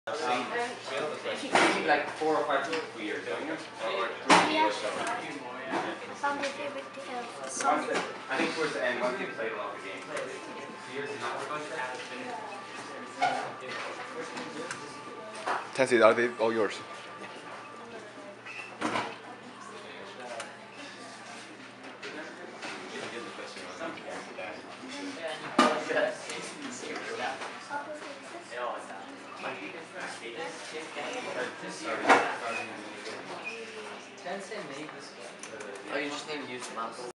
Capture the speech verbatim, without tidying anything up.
I've seen maybe like four or five people per year doing it, or three Yeah. or so. I found my favorite uh, Once song. they, I think towards the end, once they played a lot of the games, years is not going to Tansy, are they all yours? Oh, you just need to use the mouse.